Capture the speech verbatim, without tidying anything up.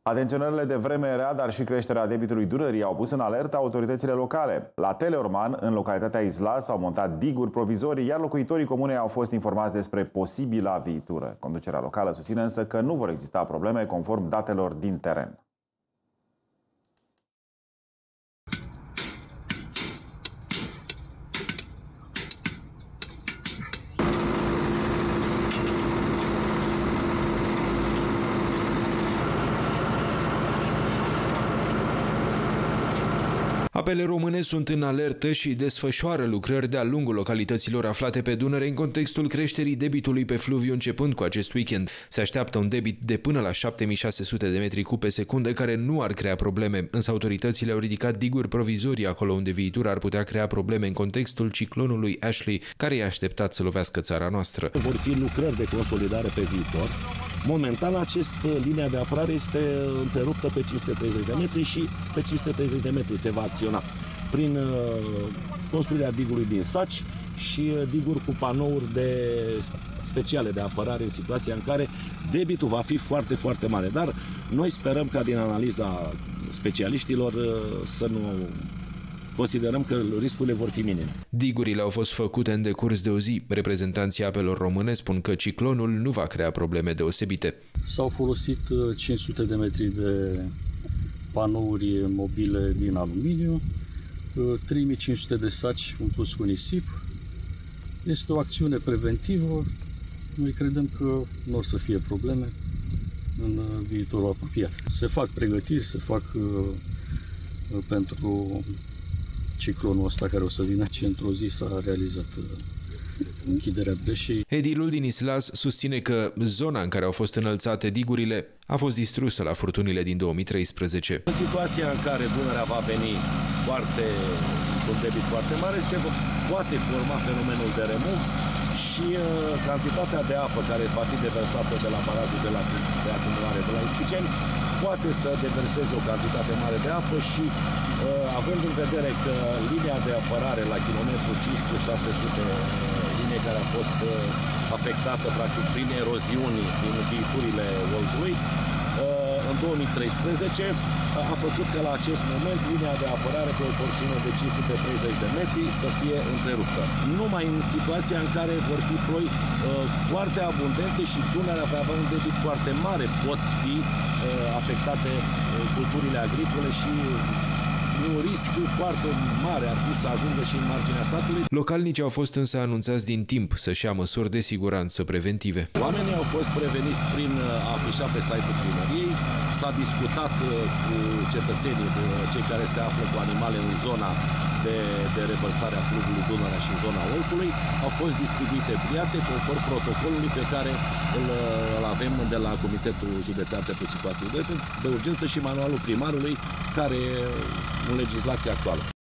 Atenționările de vreme rea, dar și creșterea debitului Dunării au pus în alertă autoritățile locale. La Teleorman, în localitatea Isla, s-au montat diguri provizorii, iar locuitorii comunei au fost informați despre posibila viitură. Conducerea locală susține însă că nu vor exista probleme conform datelor din teren. Apele române sunt în alertă și desfășoară lucrări de-a lungul localităților aflate pe Dunăre în contextul creșterii debitului pe fluviu începând cu acest weekend. Se așteaptă un debit de până la șapte mii șase sute de metri cub pe secundă, care nu ar crea probleme, însă autoritățile au ridicat diguri provizorii acolo unde viitura ar putea crea probleme în contextul ciclonului Ashley, care e așteptat să lovească țara noastră. Vor fi lucrări de consolidare pe viitor. Momentan, această linia de apărare este întreruptă pe cinci sute treizeci de metri și pe cinci sute treizeci de metri se va acționa prin uh, construirea digului din saci și uh, diguri cu panouri de speciale de apărare în situația în care debitul va fi foarte, foarte mare. Dar noi sperăm ca din analiza specialiștilor uh, să nu considerăm că riscurile vor fi minime. Digurile au fost făcute în decurs de o zi. Reprezentanții apelor române spun că ciclonul nu va crea probleme deosebite. S-au folosit cinci sute de metri de panouri mobile din aluminiu, trei mii cinci sute de saci umpluți cu nisip. Este o acțiune preventivă. Noi credem că nu o să fie probleme în viitorul apropiat. Se fac pregătiri, se fac uh, pentru ciclonul ăsta care o să vină, și într-o zi s-a realizat închiderea breșei. Edilul din Islas susține că zona în care au fost înălțate digurile a fost distrusă la furtunile din două mii treisprezece. În situația în care Dunărea va veni foarte, cu un debit foarte mare, se poate forma fenomenul de remug și uh, cantitatea de apă care va fi deversată de la barajul de, la, de acumulare de la Ispiceni poate să deverseze o cantitate mare de apă și uh, având în vedere că linia de apărare la kilometru cinci sute șase sute, linie care a fost uh, afectată practic prin eroziuni din viiturile Oldului, uh, în două mii treisprezece a făcut că la acest moment linia de apărare pe o porțiune de cinci sute treizeci de metri să fie întreruptă. Numai în situația în care vor fi ploi uh, foarte abundente și Dunărea va avea un debit foarte mare, pot fi uh, afectate uh, culturile agricole și un risc foarte mare ar fi să ajungă și în marginea satului. Localnicii au fost însă anunțați din timp să-și ia măsuri de siguranță preventive. Oamenii au fost preveniți prin afișat pe site-ul primăriei, s-a discutat cu cetățenii, cei care se află cu animale în zona de, de revărsare a fluviului Dunărea și în zona Oltului, au fost distribuite briate conform protocolului pe care îl, îl avem de la Comitetul Județean pentru Situații de, de urgență și manualul primarului, care e în legislația actuală.